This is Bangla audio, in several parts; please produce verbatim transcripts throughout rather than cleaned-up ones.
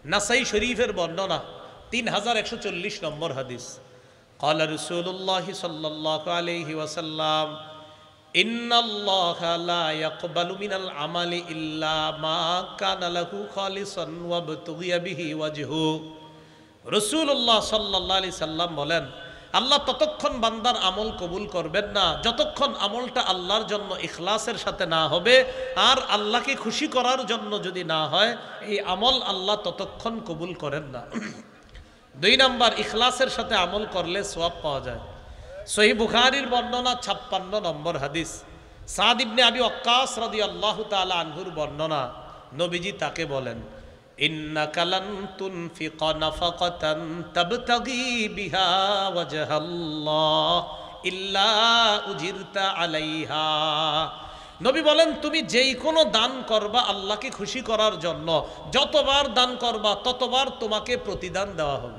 নাসাই শরীফের বর্ণনা তিন হাজার একশো চল্লিশ নম্বর হাদিস। ক্বালা রাসূলুল্লাহ সাল্লাল্লাহু আলাইহি ওয়াসাল্লাম ইন্নাল্লাহা লা ইয়াকবালু মিনাল আমালি ইল্লা মা কানা লাহু খালিসান ওয়াবতুগিয়া বিহি ওয়াজহু। রাসূলুল্লাহ সাল্লাল্লাহু আলাইহি সাল্লাম বলেন, আল্লাহ ততক্ষণ বান্দার আমল কবুল করবেন না যতক্ষণ আমলটা আল্লাহর জন্য ইখলাসের সাথে না হবে। আর আল্লাহকে খুশি করার জন্য যদি না হয়, এই আমল আল্লাহ ততক্ষণ কবুল করেন না। দুই নাম্বার, ইখলাসের সাথে আমল করলে সওয়াব পাওয়া যায়। সহিহ বুখারীর বর্ণনা ছাপ্পান্ন নম্বর হাদিস। সাদ ইবনে আবি ওয়াক্কাস রাদিয়াল্লাহু তাআলা আনহুর বর্ণনা, নবীজি তাকে বলেন, ইন্নাকা লান তুনফিকা নাফাকাতান তাবতাগি বিহা ওয়াজহাল্লাহ ইল্লা উজিরতা আলাইহা। নবী বলেন, তুমি যেই কোনো দান করবা আল্লাহকে খুশি করার জন্য, যতবার দান করবা ততবার তোমাকে প্রতিদান দেওয়া হবে।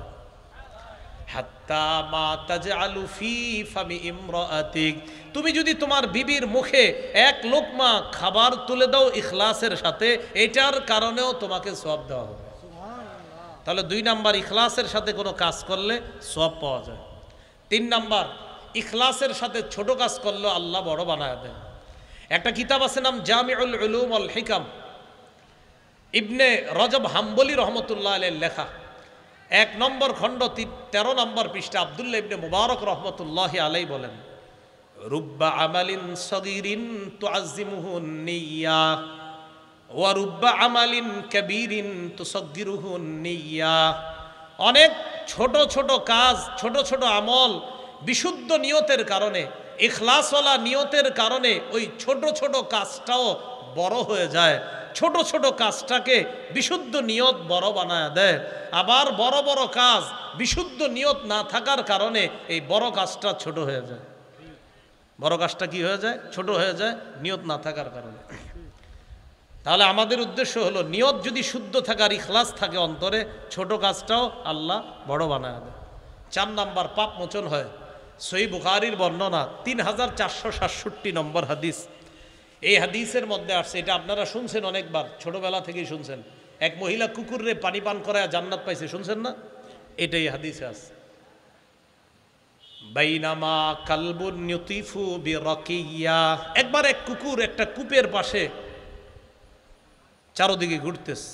হাত্তা মা তাজআলু ফি ফামি ইমরাআতিক, তুমি যদি তোমার বিবির মুখে এক লোকমা খাবার তুলে দাও ইখলাসের সাথে, এটার কারণেও তোমাকে সওয়াব দেওয়া হবে। তাহলে দুই নাম্বার, ইখলাসের সাথে কোনো কাজ করলে সওয়াব পাওয়া যায়। তিন নাম্বার, ইখলাসের সাথে ছোট কাজ করলেও আল্লাহ বড় বানায় দেয়। একটা কিতাব আছে নাম জামিউল উলুম ওয়াল হিকাম, ইবনে রজব হাম্বলি রহমতুল্লাহ আলাইহির লেখা, এক নম্বর খণ্ড তেরো নম্বর পৃষ্ঠা। আব্দুল্লাহ ইবনে মুবারক রহমতুল্লাহি আলাইহি বলেন, রুব্বা আমালিন সগীরিন তুআজ্জিমুহু নিয়্যা ওয়া রুব্বা আমালিন কাবীরিন তুসাগগিরুহু নিয়্যা। অনেক ছোট ছোট কাজ, ছোট ছোট আমল বিশুদ্ধ নিয়তের কারণে, ইখলাসওয়ালা নিয়তের কারণে ওই ছোট ছোট কাজটাও বড় হয়ে যায়। ছোট ছোট কাজটাকে বিশুদ্ধ নিয়ত বড় বানায় দেয়। আবার বড় বড় কাজ বিশুদ্ধ নিয়ত না থাকার কারণে এই বড় কাজটা ছোট হয়ে যায়। বড় কাজটা কি হয়ে যায়? ছোট হয়ে যায়, নিয়ত না থাকার কারণে। তাহলে আমাদের উদ্দেশ্য হলো, নিয়ত যদি শুদ্ধ থাকার ইখলাস থাকে অন্তরে, ছোট কাজটাও আল্লাহ বড় বানায় দেয়। চার নাম্বার, পাপ মোচন হয়। সহিহ বুখারীর বর্ণনা তিন হাজার চারশো সাতষট্টি নম্বর হাদিস। এই হাদিসের মধ্যে আসছে, এটা আপনারা শুনছেন অনেকবার, ছোটবেলা থেকেই শুনছেন, এক মহিলা কুকুরে পানি পান করায় জান্নাত পাইছে, শুনছেন না? এটাই হাদিসে আছে। বাইনামা কালবুন ইউতিফু বিরাকিয়া, একবার এক কুকুর একটা কূপের পাশে চারদিকে ঘুরতেছে।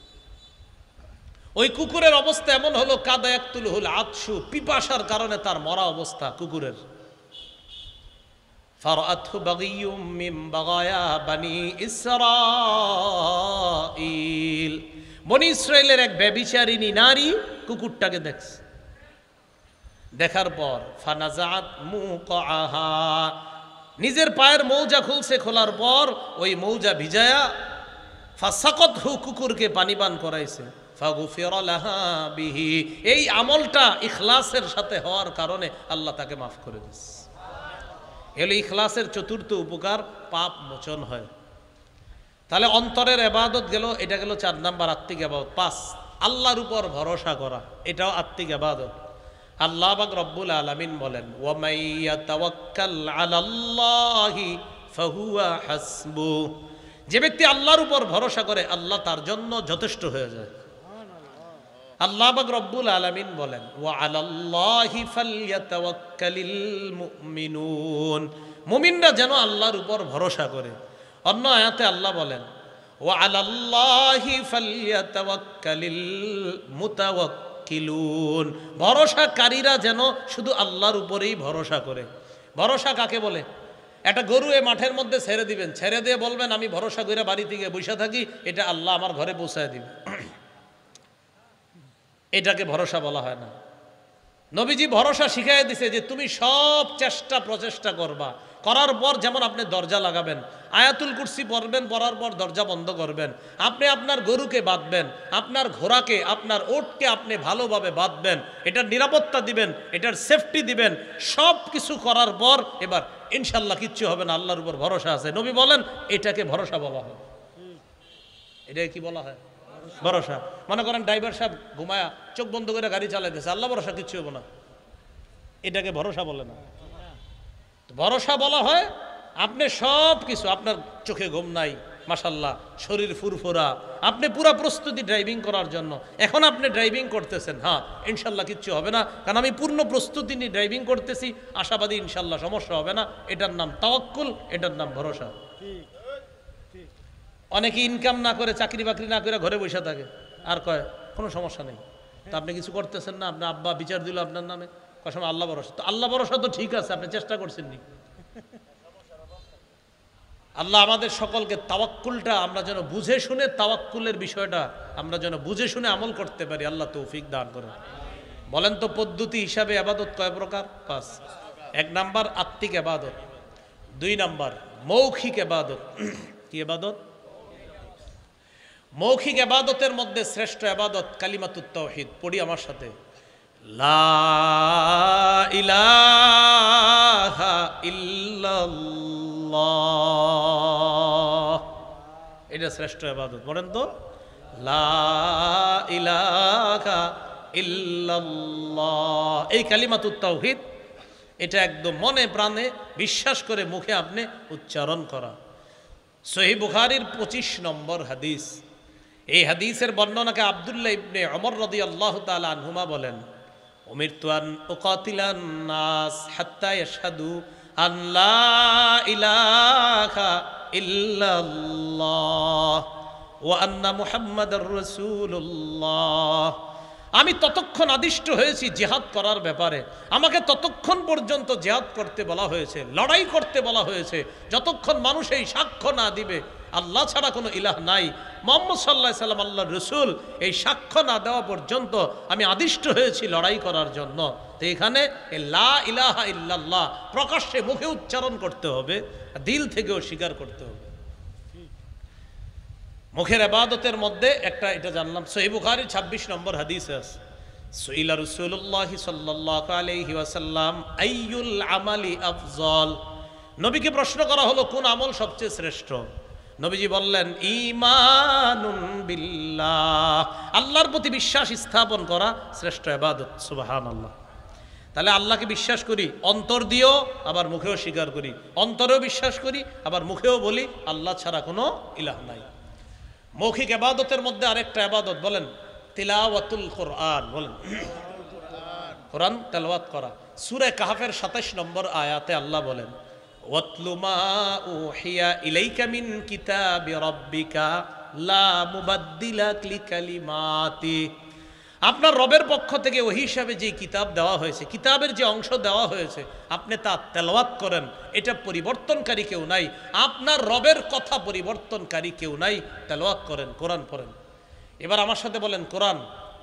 ওই কুকুরের অবস্থা এমন হলো, কাদায়াতুল হুল আতশু, পিপাসার কারণে তার মরা অবস্থা কুকুরের। ফারাআতহু বাগিয়ুম মিন বাগায়া বানি ইসরাঈল, বনি ইসরাইলের এক ব্যভিচারিণী নারী কুকুরটাকে দেখছে। দেখার পর ফানাজাআত মুকাআহা, নিজের পায়ের মৌজা খুলছে, খোলার পর ওই মৌজা ভিজায়া ফাসাকাতহু, কুকুরকে পানি পান করাইছে। ফাগুফিরা লাহা বিহি, এই আমলটা ইখলাসের সাথে হওয়ার কারণে আল্লাহ তাকে মাফ করে দিয়েছে। এলো ইখলাসের চতুর্থ উপকার, পাপ মোচন হয়। তাহলে অন্তরের ইবাদত গেল, এটা গেল চার নাম্বার আত্মিক ইবাদত। পাঁচ, আল্লাহর উপর ভরসা করা, এটাও আত্মিক ইবাদত। আল্লাহ পাক রব্বুল আলামিন বলেন, ওয়া মাইয়াতাওয়াক্কাল আলাল্লাহি ফাহুয়া হাসবু, যে ব্যক্তি আল্লাহর উপর ভরসা করে আল্লাহ তার জন্য যথেষ্ট হয়ে যায়। আল্লাহ পাক রব্বুল আলামিন বলেন, ওয়া আলাল্লাহি ফালইয়াতাওয়াক্কালিল মুমিনুন, মুমিনরা যেন আল্লাহর উপর ভরসা করে। অন্য আয়াতে আল্লাহ বলেন, ওয়া আলাল্লাহি ফালইয়াতাওয়াক্কালিল মুতাওয়াক্কিলুন, ভরসাকারীরা যেন শুধু আল্লাহর উপরেই ভরসা করে। ভরসা কাকে বলে? একটা গরু এ মাঠের মধ্যে ছেড়ে দিবেন, ছেড়ে দিয়ে বলবেন আমি ভরসা করে বাড়ি থেকে বসে থাকি, এটা আল্লাহ আমার ঘরে পৌঁছায় দিবে, এটাকে ভরসা বলা হয় না। নবীজি ভরসা শিখাই দিছে যে তুমি সব চেষ্টা প্রচেষ্টা করবা, করার পর যেমন আপনি দরজা লাগাবেন, আয়াতুল কুরসি পড়বেন, পড়ার পর দরজা বন্ধ করবেন, আপনি আপনার গরুকে বাঁধবেন, আপনার ঘোড়াকে, আপনার ওটকে আপনি ভালোভাবে বাঁধবেন, এটার নিরাপত্তা দিবেন, এটার সেফটি দিবেন, সব কিছু করার পর এবার ইনশাল্লাহ কিচ্ছু হবে না, আল্লাহর উপর ভরসা আছে। নবী বলেন এটাকে ভরসা বলা হয়। এটাকে কি বলা হয়? ভরসা। মনে করেন ড্রাইভার সাহেব ঘুমায়া চোখ বন্ধ করে গাড়ি চালাইতেছে, আল্লাহ ভরসা কিচ্ছু হবে না, এটাকে ভরসা বলে না। ভরসা বলা হয় আপনি সব কিছু, আপনার চোখে ঘুম নাই, মাশাল্লাহ শরীর ফুরফুরা, আপনি পুরা প্রস্তুতি ড্রাইভিং করার জন্য। এখন আপনি ড্রাইভিং করতেছেন, হ্যাঁ ইনশাল্লাহ কিচ্ছু হবে না, কারণ আমি পূর্ণ প্রস্তুতি নিয়ে ড্রাইভিং করতেছি, আশাবাদী ইনশাল্লাহ সমস্যা হবে না। এটার নাম তাওয়াক্কুল, এটার নাম ভরসা। অনেকে ইনকাম না করে, চাকরি বাকরি না করে ঘরে বসে থাকে, আর কয় কোনো সমস্যা নেই। তো আপনি কিছু করতেছেন না, আপনার আব্বা বিচার দিল আপনার নামে, কসম আল্লাহ ভরসা। তো আল্লাহ ভরসা তো ঠিক আছে, আপনি চেষ্টা করছেন নি। আল্লাহ আমাদের সকলকে তাওয়াক্কুলটা আমরা যেন বুঝে শুনে, তাওয়াক্কুলের বিষয়টা আমরা যেন বুঝে শুনে আমল করতে পারি, আল্লাহ তৌফিক দান করেন। বলেন তো পদ্ধতি হিসাবে আবাদত কয় প্রকার? পাঁচ। এক নাম্বার আত্মিক আবাদত, দুই নাম্বার মৌখিক আবাদত। কি আবাদত? মৌখিক আবাদতের মধ্যে শ্রেষ্ঠ আবাদত কালিমাতুত তাওহীদ। পড়ি আমার সাথে, লা ইলাহা ইল্লাল্লাহ, এটা শ্রেষ্ঠ আবাদত। বলেন তো, লা ইলাহা ইল্লাল্লাহ, এই কালিমাতুত তাওহীদ, এটা একদম মনে প্রাণে বিশ্বাস করে মুখে আপনি উচ্চারণ করা। সহিহ বুখারীর পঁচিশ নম্বর হাদিস। এই হাদিসের বর্ণনাকে আব্দুল্লাহ ইবনে ওমর রাদিয়াল্লাহু তাআলা আনহুমা বলেন, উমিরতু আন উকাতিলান নাস হাত্তা ইয়াশহাদু আন লা ইলাহা ইল্লাল্লাহ ওয়া আন্না মুহাম্মাদার রাসূলুল্লাহ। আমি ততক্ষণ আদিষ্ট হয়েছি জিহাদ করার ব্যাপারে, আমাকে ততক্ষণ পর্যন্ত জিহাদ করতে বলা হয়েছে, লড়াই করতে বলা হয়েছে, যতক্ষণ মানুষ এই সাক্ষ্য না দিবে আল্লাহ ছাড়া কোনো ইলাহ নাই, মুহাম্মদ সাল্লাল্লাহু আলাইহি সাল্লাম আল্লাহর রাসূল, এই সাক্ষ্য না দেওয়া পর্যন্ত আমি আদিষ্ট হয়েছি লড়াই করার জন্য। তো এখানে লা ইলাহা ইল্লাল্লাহ প্রকাশ্যে মুখে উচ্চারণ করতে হবে, দিল থেকেও স্বীকার করতে হবে। মুখের ইবাদতের মধ্যে একটা এটা জানলাম। সহিহ বুখারীর ছাব্বিশ নম্বর হাদিসে আছে, সুইলা রাসূলুল্লাহ সাল্লাল্লাহু আলাইহি ওয়াসাল্লাম আইয়ুল আমালি আফজল। নবীকে প্রশ্ন করা হলো কোন আমল সবচেয়ে শ্রেষ্ঠ? নবীজি বললেন ঈমানুন বিল্লাহ, আল্লাহর প্রতি বিশ্বাস স্থাপন করা শ্রেষ্ঠ ইবাদত। সুবহানাল্লাহ। তাহলে আল্লাহকে বিশ্বাস করি অন্তর দিয়েও, আবার মুখেও স্বীকার করি, অন্তরেও বিশ্বাস করি, আবার মুখেও বলি আল্লাহ ছাড়া কোনো ইলাহ নাই। মৌখিক ইবাদতের মধ্যে আরেকটা ইবাদত, বলেন তিলাওয়াতুল কোরআন। বলেন কোরআন তেলাওয়াত করা। সূরা কাহফের সাতাশ নম্বর আয়াতে আল্লাহ বলেন, ওয়াতলু মা উহিয়া ইলাইকা মিন কিতাবি রাব্বিকা লা মুবাদদিলা লিকালিমাতি। আপনার রবের পক্ষ থেকে ওহী হিসাবে যে কিতাব দেওয়া হয়েছে, কিতাবের যে অংশ দেওয়া হয়েছে, আপনি তা তেলাওয়াত করেন। এটা পরিবর্তনকারী কেউ নাই, আপনার রবের কথা পরিবর্তনকারী কেউ নাই। তেলাওয়াত করেন, কোরআন পড়েন। এবার আমার সাথে বলেন কোরআন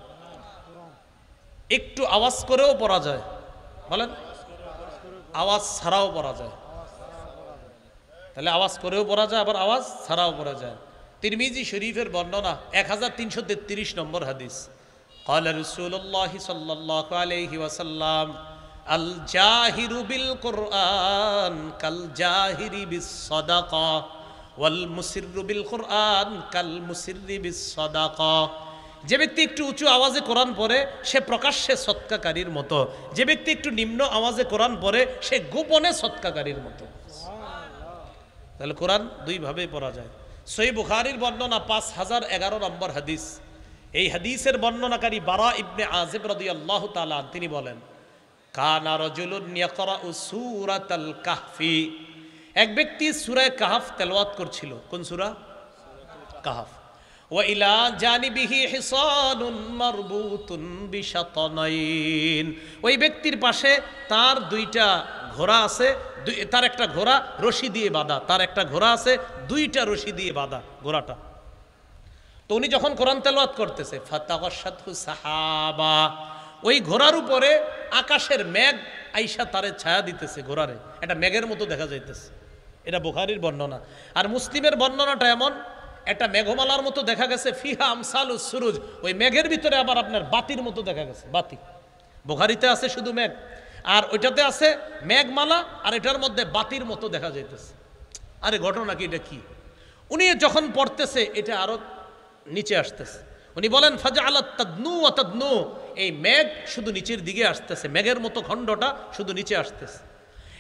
একটু আওয়াজ করেও পড়া যায়, বলেন আওয়াজ ছাড়াও পড়া যায়। তাহলে আওয়াজ করেও পড়া যায়, আবার আওয়াজ ছাড়াও পড়া যায়। তিরমিজি শরীফের বর্ণনা এক হাজার তিনশো তেত্রিশ নম্বর হাদিস। قال رسول الله صلى الله عليه وسلم الجاهر بالقرآن كالجاهر بالصدقة والمسر بالقرآن كالمسر بالصدقة। যে ব্যক্তি একটু উঁচু আওয়াজে কোরআন পড়ে সে প্রকাশ্যে সৎকাকারীর মতো, যে ব্যক্তি একটু নিম্ন আওয়াজে কোরআন পড়ে সে গোপনে সৎকাকারীর মতো। তাহলে কোরআন দুইভাবেই পড়া যায়। সহিহ বুখারীর বর্ণনা পাঁচ হাজার এগারো নম্বর হাদিস। এই হাদিসের বর্ণনাকারী বারা ইবনে আযিব রাদিয়াল্লাহু তাআলা তিনি বলেন, কানা রাজুলুন ইয়াকরাউ সূরাতাল কাহফি। এক ব্যক্তি সূরা কাহফ তেলাওয়াত করছিল। কোন সূরা? কাহফ। ওয়া ইলা জানিবিহি হিসানুন মারবুতুন বিশাতানাইন। ওই ব্যক্তির পাশে তার দুইটা ঘোড়া আছে, তার একটা ঘোড়া রশি দিয়ে বাঁধা, তার একটা ঘোড়া আছে দুইটা রশি দিয়ে বাঁধা ঘোড়াটা। তো উনি যখন কোরআন তেলাওয়াত করতেছে, ফাতাগাশাতহু সাহাবা, ওই ঘোড়ার উপরে আকাশের মেঘ আইসা তারে ছায়া দিতেছে, ঘোড়ারে এটা মেঘের মতো দেখা যাইতেছে। এটা বুখারীর বর্ণনা। আর মুসলিমের বর্ণনাটা এমন, একটা মেঘমালার মতো দেখা গেছে, ফিহা আমসালুস সুরুজ, ওই মেঘের ভিতরে আবার আপনার বাতির মতো দেখা গেছে, বাতি। বুখারীতে আছে শুধু মেঘ, আর ওইটাতে আছে মেঘমালা, আর এটার মধ্যে বাতির মতো দেখা যাইতেছে। আরে ঘটনা কি, এটা কি? উনি যখন পড়তেছে এটা আরো নিচে আসতেছে। উনি বলেন ফাজআলাত তাদনু ওয়া তাদনু, এই মেঘ শুধু নিচের দিকে আসতেছে, মেঘের মতো খণ্ডটা শুধু নিচে আসতেছে।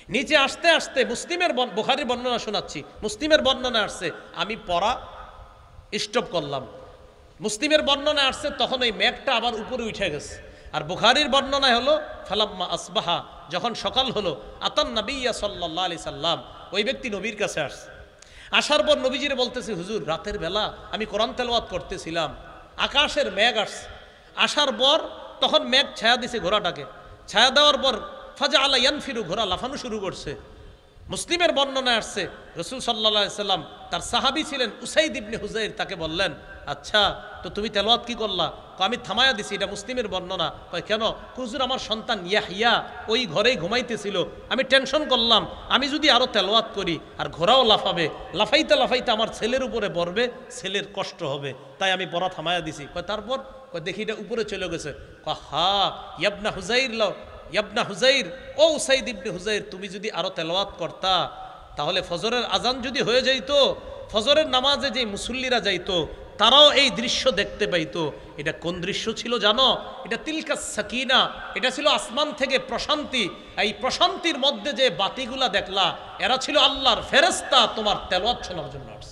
নিচে আসতে আসতে মুসলিমের বুখারীর বর্ণনা শোনাচ্ছি, মুসলিমের বর্ণনা আসছে আমি পড়া স্টপ করলাম, মুসলিমের বর্ণনা আসছে তখন ওই মেঘটা আবার উপরে উঠে গেছে। আর বুখারীর বর্ণনায় হলো ফালাম্মা আসবাহা, যখন সকাল হলো, আতান নবিয়্যা সাল্লাল্লাহু আলাইহি সাল্লাম, ওই ব্যক্তি নবীর কাছে আসছে। আসার পর নবীজিরে বলতেছে, হুজুর রাতের বেলা আমি কোরআন তেলাওয়াত করতেছিলাম, আকাশের মেঘ আসছে, আসার পর তখন মেঘ ছায়া দিছে ঘোড়াটাকে, ছায়া দেওয়ার পর ফাজা আলা ইয়ানফিরু, ঘোড়া লাফানো শুরু করছে। মুসলিমের বর্ণনায় আসছে রাসূল সাল্লাল্লাহু আলাইহি সাল্লাম, তার সাহাবী ছিলেন উসাইদ ইবনে হুযাইর, তাকে বললেন, আচ্ছা তো তুমি তেলাওয়াত কি করলা? আমি থামায়া দিছি, এটা মুসলিমের বর্ণনা। কয় কেন? হুজুর আমার সন্তান ইয়াহইয়া ওই ঘরেই ঘুমাইতেছিল, আমি টেনশন করলাম আমি যদি আরো তেলাওয়াত করি আর ঘোড়াও লাফাবে, লাফাইতে লাফাইতে আমার ছেলের উপরে পড়বে, ছেলের কষ্ট হবে, তাই আমি পড়া থামায়া দিছি। কয় তারপর? কয় দেখি এটা উপরে চলে গেছে। কয় হা ইয়াবনা হুযাইর, ল ইয়াবনা হুযাইর, ও উসাইদ ইবনে হুযাইর, তুমি যদি আরো তেলাওয়াত করতা তাহলে ফজরের আজান যদি হয়ে যাইতো, ফজরের নামাজে যে মুসল্লিরা যাইতো তারাও এই দৃশ্য দেখতে পাইতো। এটা কোন দৃশ্য ছিল জানো? এটা তিলকা সাকিনা, এটা ছিল আসমান থেকে প্রশান্তি। এই প্রশান্তির মধ্যে যে বাতিগুলা দেখলা, এরা ছিল আল্লাহর ফেরেশতা, তোমার তেলাওয়াত শোনার জন্য আসছে।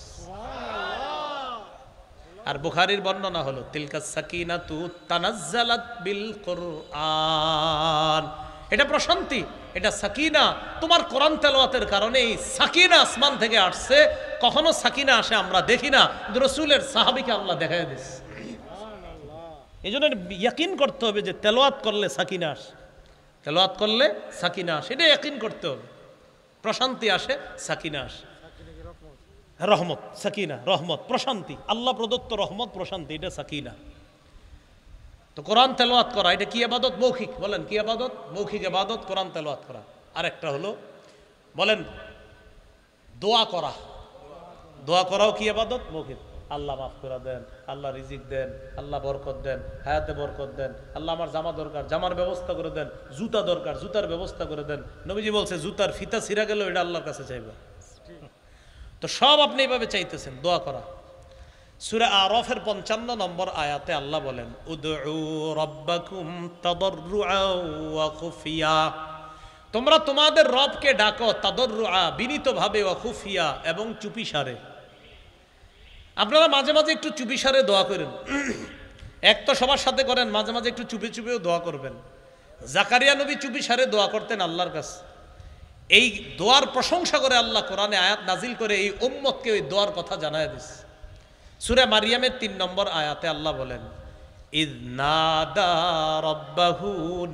আর বুখারীর বর্ণনা হলো তিলকা সাকিনাতু তানাজ্জালাত বিল কুরআন, এটা প্রশান্তি, এটা সাকিনা, তোমার কোরআন তেলাওয়াতের কারণে এই সাকিনা আসমান থেকে আসছে। কখনো সাকিনা আসে আমরা দেখি না, রাসূলের সাহাবীকে আল্লাহ দেখায় দিয়েছে। এই জন্য ইয়াকিন করতে হবে যে তেলাওয়াত করলে সাকিনা আসে, তেলাওয়াত করলে সাকিনা আসে, এটা ইয়াকিন করতে হবে। প্রশান্তি আসে, সাকিনা আসে, রহমত, সাকিনা, রহমত, প্রশান্তি, আল্লাহ প্রদত্ত রহমত, প্রশান্তি, এটা সাকিনা। তো কোরআন তেলাওয়াত করা এটা কি ইবাদত? মৌখিক, বলেন কি ইবাদত? মৌখিক ইবাদত কোরআন তেলাওয়াত করা। আরেকটা হলো বলেন দোয়া করা, দোয়া করাও কি ইবাদত? মৌখিক। আল্লাহ মাফ করে দেন, আল্লাহ রিজিক দেন, আল্লাহ বরকত দেন, হায়াতে বরকত দেন, আল্লাহ আমার জামা দরকার, জামার ব্যবস্থা করে দেন, জুতা দরকার, জুতার ব্যবস্থা করে দেন। নবীজি বলছে জুতার ফিতা ছিঁড়া গেল এটা আল্লাহর কাছে চাইবে। তো সব আপনি এইভাবে চাইতেছেন, দোয়া করা। সূরা আরাফের পঞ্চান্ন নম্বর আয়াতে আল্লাহ বলেন, উদউ রাব্বাকুম তাদাররুআও ওয়া খুফিয়া, তোমরা তোমাদের রবকে ডাকো তাদাররুআ, বিনীতভাবে, ওয়া খুফিয়া, এবং চুপিসারে। আপনারা মাঝে মাঝে একটু চুপিসারে দোয়া করেন, এক তো সবার সাথে করেন, মাঝে মাঝে একটু চুপি চুপিও দোয়া করবেন। জাকারিয়া নবী চুপিসারে দোয়া করতেন আল্লাহর কাছে। এই দোয়ার প্রশংসা করে আল্লাহ কোরআনে আয়াত নাজিল করে এই উম্মতকে ওই দোয়ার কথা জানায় দিচ্ছে। সূরা মারিয়ামের তিন নম্বর আয়াতে আল্লাহ বলেন, ইয নাদা রাব্বাহু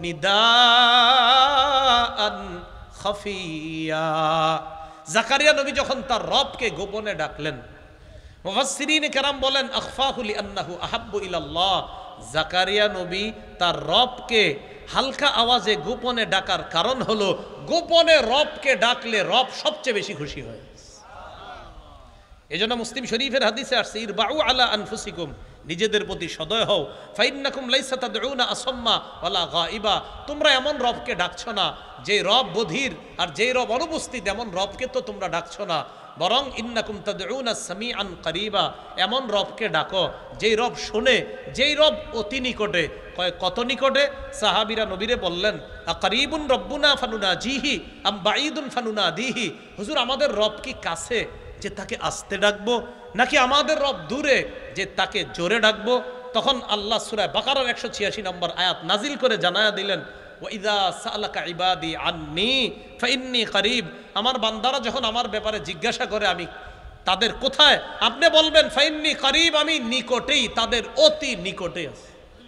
নিদাআন খাফিয়া, জাকারিয়া নবী যখন তার রবকে গোপনে ডাকলেন, মুফাসসিরিন কেরাম বলেন আখফাহু লিআন্নাহু আহাব্বু ইলাল্লাহ, জাকারিয়া নবী তার রবকে হালকা আওয়াজে গোপনে ডাকার কারণ হলো গোপনে রবকে ডাকলে রব সবচেয়ে বেশি খুশি হয়। এজন্য মুসলিম শরীফের হাদিসে আসছে, ইরবাউ আলা আনফুসিকুম, নিজেদের প্রতি সদয় হও, ফাইন্নাকুম লাইসা তাদউনা আসাম্মা ওয়ালা গায়িবা, তোমরা এমন রবকে ডাকছো না যে রব বধির, আর যেই রব অনুপস্থিত এমন রবকে তো তোমরা ডাকছো না, বরং ইন্নাকুম তাদউনা সামিআন করিবা, এমন রবকে ডাকো যেই রব শুনে, যেই রব অতি নিকটে। কয় কত নিকটে? সাহাবীরা নবীরে বললেন, আকারিবুন রব্বুনা ফানুনাজিহি আম বাঈদুন ফানুনাদিহি, হুজুর আমাদের রব কি কাছে যে তাকে আস্তে ডাকবো, নাকি আমাদের রব দূরে যে তাকে জোরে ডাকবো? তখন আল্লাহ সূরা বাকারার একশো ছিয়াশি নম্বর আয়াত নাজিল করে জানায়া দিলেন, ওয়াইদা সাআলাকা ইবাদি আন্নী ফাইন্নী করিব, আমার বান্দারা যখন আমার ব্যাপারে জিজ্ঞাসা করে আমি তাদের কোথায়, আপনি বলবেন ফাইন্নী করিব, আমি নিকটেই, তাদের অতি নিকটে আছে।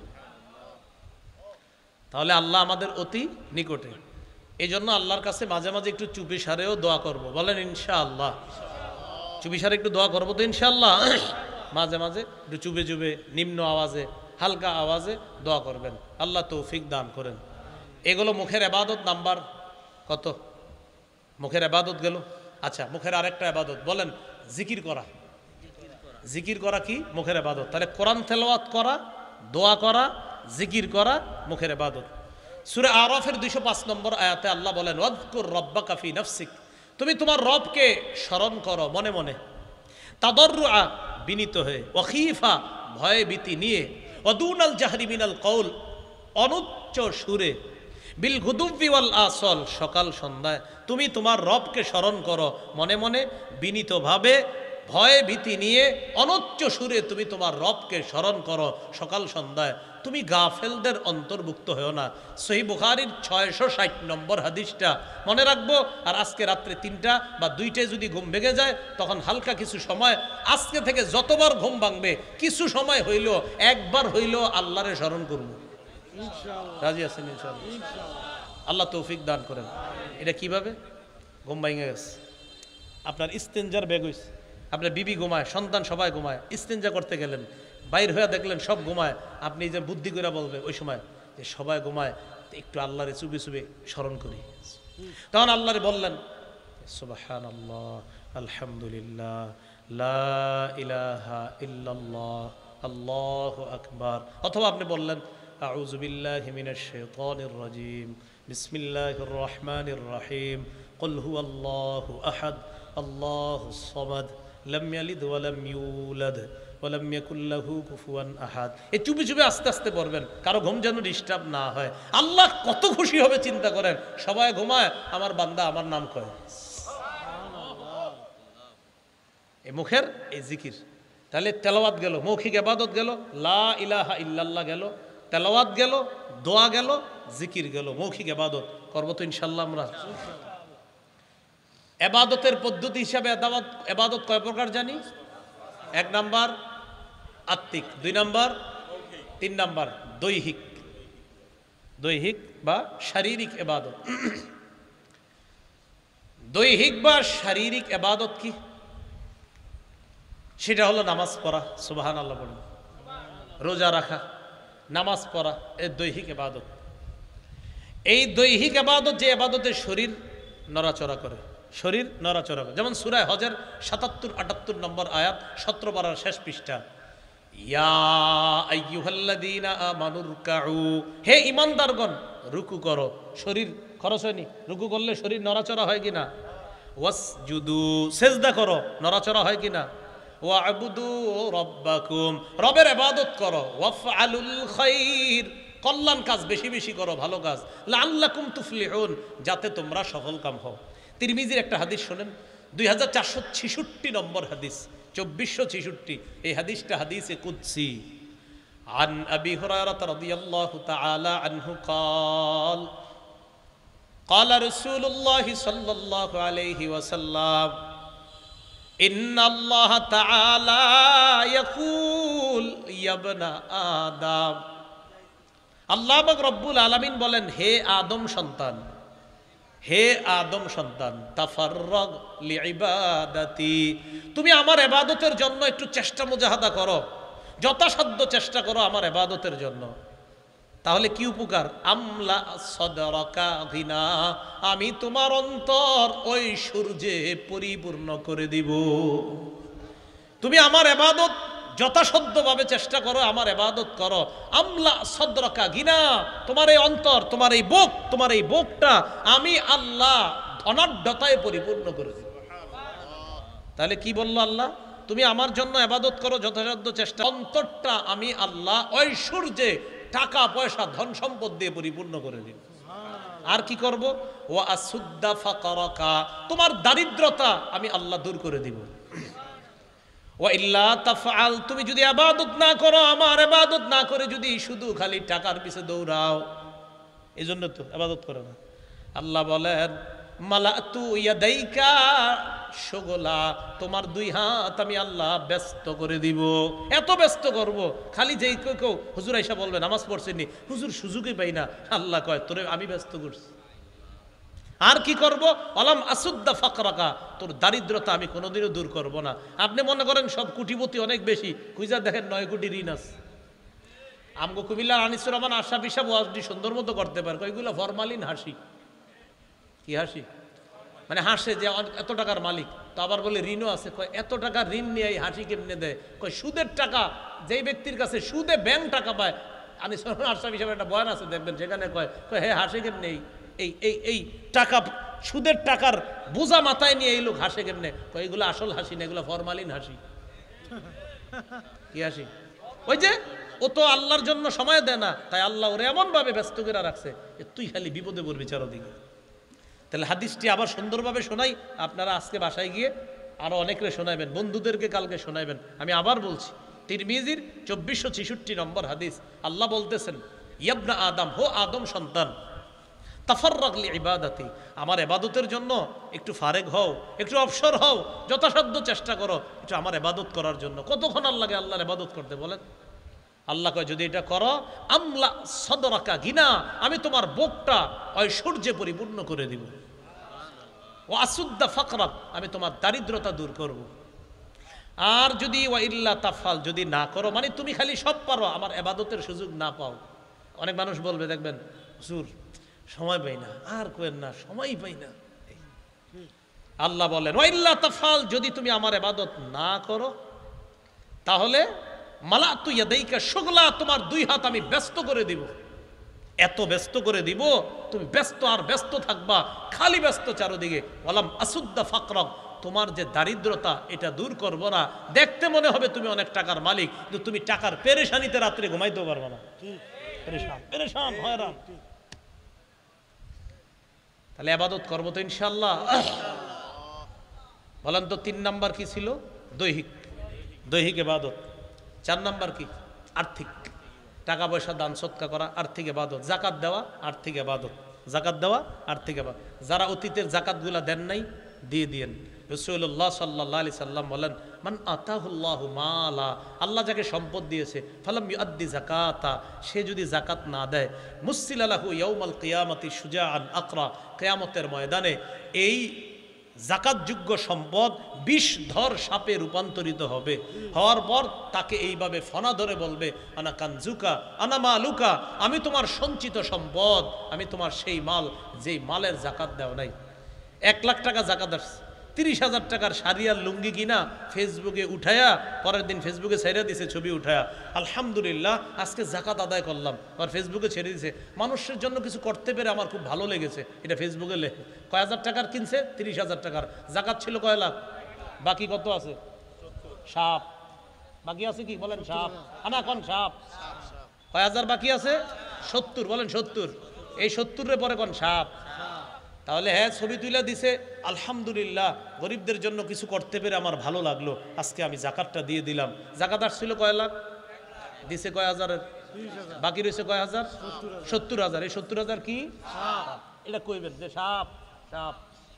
তাহলে আল্লাহ আমাদের অতি নিকটে। এই জন্য আল্লাহর কাছে মাঝে মাঝে একটু চুপি সারেও দোয়া করব, বলেন ইনশাআল্লাহ। চুপি সারে একটু দোয়া করবো তো ইনশাআল্লাহ। মাঝে মাঝে একটু চুপে চুপে নিম্ন আওয়াজে, হালকা আওয়াজে দোয়া করবেন, আল্লাহ তৌফিক দান করেন। এগুলো মুখের ইবাদত নাম্বার কত? মুখের ইবাদত গেল। আচ্ছা, মুখের আরেকটা ইবাদত বলেন, জিকির করা। জিকির করা কি? মুখের ইবাদত। তাহলে কোরআন তেলাওয়াত করা, দোয়া করা, জিকির করা মুখের ইবাদত। সূরা আরাফের দুইশো পাঁচ নম্বর আয়াতে আল্লাহ বলেন, ওয়াযকুর রাব্বাকা ফি নাফসিক, তুমি তোমার রবকে স্মরণ করো মনে মনে, তাদাররুআ, বিনীত হয়ে, ওয়া খীফা, ভয় ভীতি নিয়ে, ওয়া দুনাল জাহরি মিনাল কওল, অনুচ্চ সুরে, বিল গুদুব্বি ওয়াল আসল, সকাল সন্ধ্যায় তুমি তোমার রবকে স্মরণ করো, মনে মনে বিনীতভাবে ভয় ভীতি নিয়ে অনুচ্চ সুরে তুমি তোমার রবকে স্মরণ করো সকাল সন্ধ্যায়। তুমি গাফেলদের অন্তর্ভুক্ত হও না। সহিহ বুখারীর ছয়শো ষাট নম্বর হাদিসটা মনে রাখবো। আর আজকে রাত্রে তিনটা বা দুইটায় যদি ঘুম ভেঙে যায় তখন হালকা কিছু সময়, আজকে থেকে যতবার ঘুম ভাঙবে কিছু সময় হইল একবার হইল আল্লাহরে স্মরণ করব। রাজি আছেন ইনশাআল্লাহ? আল্লাহ তৌফিক দান করেন। এটা কিভাবে? ঘুম ভেঙে গেছে, আপনার ইস্তেঞ্জার ব্যাগ হইছে, আপনার বিবি ঘুমায়, সন্তান সবাই ঘুমায়, ইস্তেঞ্জা করতে গেলেন, বাইর হয়ে দেখলেন সব ঘুমায়, আপনি যে বুদ্ধি করে বলবে ওই সময় যে সবাই ঘুমায়, একটু আল্লাহরে চুপি চুপি স্মরণ করি। তখন আল্লাহরে বললেন সুবহানাল্লাহ, আলহামদুলিল্লাহ, লা ইলাহা ইল্লাল্লাহ, আল্লাহু আকবার। অথবা আপনি বললেন আউযু বিল্লাহি মিনাশ শাইতানির রাজিম, বিসমিল্লাহির রহমানির রহিম, কুল হুয়াল্লাহু আহাদ, আল্লাহুস সামাদ, লাম ইয়ালিদ ওয়া লাম ইউলাদ ওয়া লাম ইয়াকুল লাহু কুফুয়ান আহাদ। এই চুপি চুপি আস্তে আস্তে পড়বেন, কারো ঘুম যেন ডিস্টার্ব না হয়। আল্লাহ কত খুশি হবে চিন্তা করেন, সবাই ঘুমায়, আমার বান্দা আমার নাম কয়। এই মুখের এই জিকির, তাহলে তেলাওয়াত গেল, মৌখিক ইবাদত গেল, লা ইলাহা ইল্লাল্লাহ গেল, তেলাওয়াত গেল, দোয়া গেল, জিকির গেল, মৌখিক ইবাদত করব তো ইনশাআল্লাহ আমরা। এবাদতের পদ্ধতি হিসাবে এবাদত কয় প্রকার জানি? এক নাম্বার আত্মিক, দুই নাম্বার, তিন নাম্বার দৈহিক। দৈহিক বা শারীরিক এবাদত। দৈহিক বা শারীরিক এবাদত কি? সেটা হলো নামাজ পড়া, সুবহানাল্লাহ বলেন, রোজা রাখা, নামাজ পড়া, এ দৈহিক এবাদত। এই দৈহিক এবাদত যে এবাদতে শরীর নড়াচড়া করে, শরীর নড়াচড়া করে, যেমন সূরা হজের সাতাত্তর আটাত্তর নম্বর আয়াত, সতেরো পারার শেষ পৃষ্ঠা, ইয়া আইয়ুহাল্লাযীনা আমানু রুকউ, হে ঈমানদারগণ রুকু করো। শরীর খরচ হয়নি? রুকু করলে শরীর নড়াচড়া হয় কিনা? ওয়াসজুদু, সেজদা করো, নড়াচড়া হয় কিনা? ওয়া'বুদু রাব্বাকুম, রবের ইবাদত করো। ওয়াফআলুল খায়র, কল্যাণ কাজ বেশি বেশি করো, ভালো কাজ। লাআল্লাকুম তুফলিহুন, যাতে তোমরা সফল কাম হও। তিরমিজির একটা হাদিস শোনেন, দুই হাজার চারশো ছিষট্টি নম্বর হাদিস, চব্বিশশো ছিষট্টি, এই হাদিসটা হাদিসে কুদসি। আন আবি হুরায়রা রাদিয়াল্লাহু তাআলা আনহু قال قال رسول الله صلى الله عليه وسلم إن الله تعالى يقول يا ابن آدم, আল্লাহ পাক রব্বুল আলামিন বলেন, হে আদম সন্তান, হে আদম সন্তান, তাফাররাগ লিইবাদাতি, তুমি আমার ইবাদতের জন্য একটু চেষ্টা মুজাহাদা করো, যথাসাধ্য চেষ্টা করো আমার ইবাদতের জন্য। তাহলে কি উপকার? আমলা সদরকা গিনা, আমি তোমার অন্তর ওই সূর্যে পরিপূর্ণ করে দিব। তুমি আমার ইবাদত যথাসাধ্যভাবে চেষ্টা করো, আমার ইবাদত করো। আমলা সদরকা গিনা, তোমার এই অন্তর, তোমার এই বুক, তোমার এই বুকটা আমি আল্লাহ ধনাঢ্যতায় পরিপূর্ণ করে দেব। তাহলে কি বললো আল্লাহ? তুমি আমার জন্য ইবাদত করো যথাসাধ্য চেষ্টা, অন্তরটা আমি আল্লাহ ঐশ্বর্যে, টাকা পয়সা ধন সম্পদ দিয়ে পরিপূর্ণ করে দিব। আর কি করব? ওয়া আসুদ্দা ফাকারাকা, তোমার দারিদ্রতা আমি আল্লাহ দূর করে দিব। ওয়া ইল্লা তাফআল, তুমি যদি ইবাদত না করো, আমার ইবাদত না করে যদি শুধু খালি টাকার পিছে দৌড়াও, এজন্য তো ইবাদত করে না। আল্লাহ বলেন মালাতু ইয়াদাইকা শুগলা, তোমার দুই হাত আমি আল্লাহ ব্যস্ত করে দিব, এত ব্যস্ত করব। খালি যেই কেউ কেউ হুজুর আইসা বলবে নামাজ পড়ছেনি, হুজুর সুযোগই পাই না, আল্লাহ কয় তোরে আমি ব্যস্ত করছি। আর কি করব? আলাম আসুদ্দা ফাকরাকা, তোর দারিদ্রতা আমি কোনোদিনও দূর করব না। আপনি মনে করেন সব কোটিপতি অনেক বেশি, খুঁজা দেখেন নয় কোটি ঋণ আছে। আমগো কুমিল্লার আনিসুর রহমান আশরাফ হিসাব ওয়াজটি সুন্দর মতো করতে পারে, কইগুলো ফরমালিন হাসি। কি হাসি? মানে হাসে যে এত টাকার মালিক, তো আবার বলে ঋণও আছে। কয় এত টাকা ঋণ নিয়ে এই হাসি কেমনে দেয়? কয় সুদের টাকা, যেই ব্যক্তির কাছে সুদে ব্যাংক টাকা পায়, আনিসুর রহমান আশরাফ হিসাবে একটা বয়ান আছে দেখবেন, সেখানে কয় কয় হ্যাঁ হাসি কেমনে, এই এই এই টাকা সুদের টাকার বোঝা মাথায় নিয়ে এই লোক হাসে কেমনে? কয় এগুলো আসল হাসি না, এগুলো ফরমালিন হাসি। কি হাসি? ওই যে ও তো আল্লাহর জন্য সময় দেয় না, তাই আল্লাহ ওরে এমনভাবে ব্যস্ত করে রাখছে যে তুই খালি বিপদে পড়বি চারদিকে। তাহলে হাদিসটি আবার সুন্দরভাবে শোনাই, আপনারা আজকে বাসায় গিয়ে আরো অনেকে শোনাবেন, বন্ধুদেরকে কালকে শোনাবেন। আমি আবার বলছি, তিরমিজির চব্বিশশো ছেষট্টি নম্বর হাদিস। আল্লাহ বলতেছেন, ইয়াবনা আদম, হো আদম সন্তান, তাফাররাক লি ইবাদাতি, আমার ইবাদতের জন্য একটু ফারেক হও, একটু অবসর হও, যথাসাধ্য চেষ্টা করো একটু আমার ইবাদত করার জন্য। কতক্ষণ আল্লাহকে আল্লাহর ইবাদত করতে বলেন? আল্লাহ কয় যদি এটা করো, আমলা সদরাকা গিনা, আমি তোমার বুকটা ঐশ্বর্যে পরিপূর্ণ করে দিব। ও আসুদ্দা ফাকরাক, আমি তোমার দারিদ্রতা দূর করব। আর যদি ওয়া ইল্লা তাফাল, যদি না করো, মানে তুমি খালি সব পারো, আমার ইবাদতের সুযোগ না পাও। অনেক মানুষ বলবে, দেখবেন হুজুর সময় পাই না, আর কোয়েন না, সময়ই পাই না। আল্লাহ বলেন ওয়া ইল্লা তাফাল, যদি তুমি আমার ইবাদত না করো, তাহলে মালাতু ইয়াদাইকা শুগলা, তোমার দুই হাত আমি ব্যস্ত করে দিব। এত ব্যস্ত করে দিব, তুমি ব্যস্ত আর ব্যস্ত থাকবা, খালি ব্যস্ত চারদিকে। ওয়ালাম আসুদ্দা ফাকরাক, তোমার যে দারিদ্রতা এটা দূর করব না। দেখতে মনে হবে তুমি অনেক টাকার মালিক, কিন্তু তুমি টাকার পেরেশানিতে রাত্রে ঘুমাইতেও পারবে না, পেরেশান পেরেশান হয়রান। তাহলে ইবাদত করবো তো ইনশাআল্লাহ। বলেন তো তিন নাম্বার কি ছিল? দৈহিক, দৈহিক ইবাদত। চার নাম্বার কি? আর্থিক, টাকা পয়সা দান সৎকা করা, আর্থিক ইবাদত। জাকাত দেওয়া, আর্থিক ইবাদত। জাকাত দেওয়া, আর্থিক ইবাদত। যারা অতীতের জাকাতগুলা দেন নাই, দিয়ে দিয়েন। রাসূলুল্লাহ সাল্লাল্লাহু আলাইহি সাল্লাম বলেন, মান আতাহুল্লাহু মালা, আল্লাহ যাকে সম্পদ দিয়েছে, ফালাম ইউআদ্দি যাকাতা, সে যদি জাকাত না দেয়, মুসসিলা লাহু ইয়াউমাল কিয়ামাতি শুজাআন আকরা, কিয়ামতের ময়দানে এই জাকাতযোগ্য সম্পদ বিষধর সাপে রূপান্তরিত হবে। হওয়ার পর তাকে এইভাবে ফনা ধরে বলবে, আনা কানজুকা আনা মালুকা, আমি তোমার সঞ্চিত সম্পদ, আমি তোমার সেই মাল যেই মালের জাকাত দেও নাই। এক লাখ টাকা জাকাত আসছে, তিরিশ হাজার টাকার শাড়িয়ার লুঙ্গি কিনা ফেসবুকে উঠায়া, পরের দিন ফেসবুকে ছেড়ে দিছে ছবি উঠায়া, আলহামদুলিল্লাহ আজকে জাকাত আদায় করলাম, আর ফেসবুকে ছেড়ে দিছে। মানুষের জন্য কিছু করতে পেরে আমার খুব ভালো লেগেছে, এটা ফেসবুকে লেখে। কয় হাজার টাকার কিনছে? তিরিশ হাজার টাকার। জাকাত ছিল কয় লাখ? বাকি কত আছে? সাপ বাকি আছে, কি বলেন? সাপ আনা কোন সাপ? কয় হাজার বাকি আছে? সত্তর। বলেন সত্তর। এই সত্তরের পরে কোন সাপ? তাহলে হ্যাঁ, ছবি তুলে দিছে, আলহামদুলিল্লাহ গরিবদের জন্য কিছু করতে পেরে আমার ভালো লাগলো, আজকে আমি জাকাতটা দিয়ে দিলাম। জাকাত আসছিল কয় লাখ, দিছে কয় হাজারের? বাকি রয়েছে কয় হাজার? সত্তর হাজার। এই সত্তর হাজার কি? এটা কইবেন যে সাপ, সাপ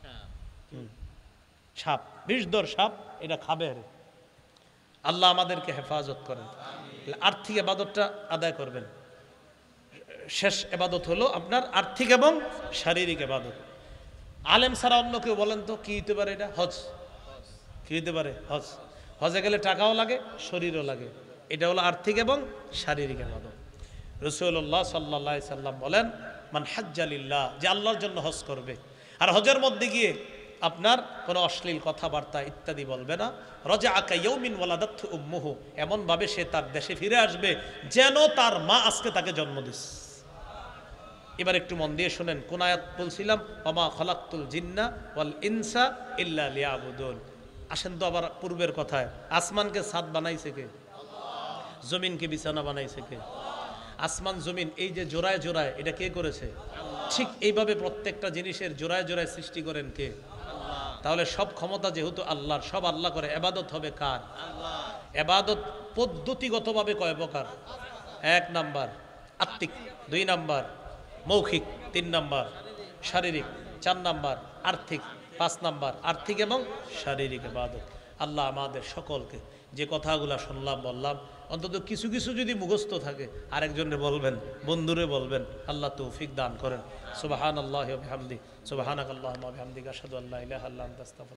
সাপ বিষধর সাপ, এটা খাবে। আল্লাহ আমাদেরকে হেফাজত করেন। আর্থিক ইবাদতটা আদায় করবেন। শেষ ইবাদত হলো আপনার আর্থিক এবং শারীরিক ইবাদত। আলেম ছাড়া অন্য কেউ বলেন তো কি হতে পারে? এটা হজ। কি হতে পারে? হজ। হজে গেলে টাকাও লাগে, শরীরও লাগে। এটা হলো আর্থিক এবং শারীরিক ইবাদত। রাসূলুল্লাহ সাল্লাল্লাহু আলাইহি সাল্লাম বলেন, মান হাজ্জা লিল্লাহ, যে আল্লাহর জন্য হজ করবে, আর হজের মধ্যে গিয়ে আপনার কোনো অশ্লীল কথাবার্তা ইত্যাদি বলবে না, রাজা কাইয়ৌমিন ওয়ালাদাতহু উম্মুহু, এমনভাবে সে তার দেশে ফিরে আসবে যেন তার মা আজকে তাকে জন্ম দিচ্ছে। এবার একটু মন দিয়ে শুনেন, কোন আয়াত বলছিলাম? ওমা খালাকতুল জিন্না ওয়াল ইনসা ইল্লা লিয়াবুদুন। আসেন তো আবার পূর্বের কথায়, আসমানকে ছাদ বানাইছে কে? জমিনকে বিছানা বানাইছে কে? আসমান জমিন এই যে জোড়ায় জোড়ায়, এটা কে করেছে? ঠিক এইভাবে প্রত্যেকটা জিনিসের জোড়ায় জোড়ায় সৃষ্টি করেন কে? তাহলে সব ক্ষমতা যেহেতু আল্লাহর, সব আল্লাহ করে, ইবাদত হবে কার? ইবাদত পদ্ধতিগতভাবে কয় প্রকার? এক নাম্বার আত্মিক, দুই নাম্বার মৌখিক, তিন নাম্বার শারীরিক, চার নাম্বার আর্থিক, পাঁচ নাম্বার আর্থিক এবং শারীরিক ইবাদত। আল্লাহ আমাদের সকলকে যে কথাগুলো শুনলাম বললাম, অন্তত কিছু কিছু যদি মুখস্থ থাকে আরেকজনে বলবেন, বন্ধুরে বলবেন। আল্লাহ তৌফিক দান করেন। সুবহানাল্লাহি ওয়া বিহামদিহি, সুবহানাকাল্লাহুম্মা ওয়া বিহামদিকা, আশহাদু আল্লা ইলাহা ইল্লা আনতা, আস্তাগফিরুকা।